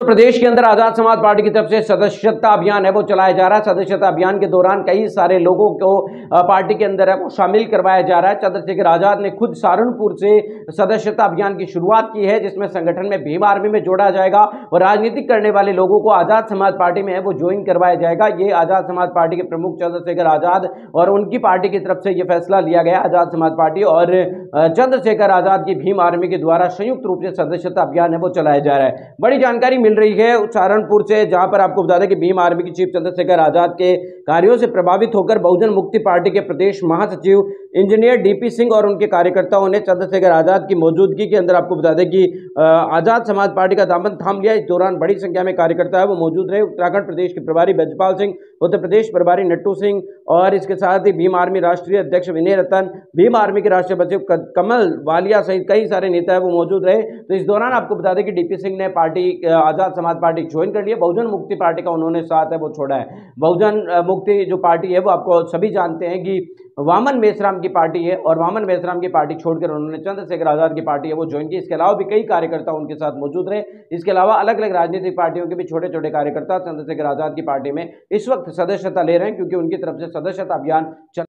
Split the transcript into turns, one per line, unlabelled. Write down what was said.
प्रदेश के अंदर आजाद समाज पार्टी की तरफ से सदस्यता अभियान है वो चलाया जा रहा है। सदस्यता अभियान के दौरान कई सारे लोगों को पार्टी के अंदर है वो शामिल करवाया जा रहा है। चंद्रशेखर आजाद ने खुद सहारनपुर से सदस्यता अभियान की शुरुआत की है, जिसमें संगठन में भीम आर्मी में जोड़ा जाएगा और राजनीतिक करने वाले लोगों को आजाद समाज पार्टी में है वो ज्वाइन करवाया जाएगा। ये आजाद समाज पार्टी के प्रमुख चंद्रशेखर आजाद और उनकी पार्टी की तरफ से यह फैसला लिया गया। आजाद समाज पार्टी और चंद्रशेखर आजाद की भीम आर्मी के द्वारा संयुक्त रूप से सदस्यता अभियान है वो चलाया जा रहा है। बड़ी जानकारी मिल रही है सहारनपुर से, जहां पर आपको बता दें कि भीम आर्मी की चीफ चंद्रशेखर आजाद के कार्यों से प्रभावित होकर बहुजन मुक्ति पार्टी के प्रदेश महासचिव इंजीनियर डीपी सिंह और उनके कार्यकर्ताओं ने चंद्रशेखर आजाद की मौजूदगी के अंदर आपको बता दें कि आजाद समाज पार्टी का दामन थाम लिया। इस दौरान बड़ी संख्या में कार्यकर्ता है वो मौजूद रहे। उत्तराखंड प्रदेश के प्रभारी ब्रजपाल सिंह, उत्तर प्रदेश प्रभारी नट्टू सिंह और इसके साथ ही भीम आर्मी राष्ट्रीय अध्यक्ष विनय रतन, भीम आर्मी के राष्ट्रीय सचिव कमल वालिया सहित कई सारे नेता है वो मौजूद रहे। तो इस दौरान आपको बता दें कि डीपी सिंह ने party Azad Samaj party join कर लिया। बहुजन मुक्ति पार्टी का उन्होंने साथ है वो छोड़ा है। बहुजन मुक्ति जो पार्टी है वो आपको सभी जानते हैं कि वामन मेश्राम की पार्टी है और वामन मेश्राम की पार्टी छोड़कर उन्होंने चंद्रशेखर आजाद की पार्टी है वो ज्वाइन की। इसके अलावा भी कई कार्यकर्ता उनके साथ मौजूद रहे। इसके अलावा अलग अलग राजनीतिक पार्टियों के भी छोटे छोटे कार्यकर्ता चंद्रशेखर आजाद की पार्टी में इस वक्त सदस्यता ले रहे हैं, क्योंकि उनकी तरफ से सदस्यता अभियान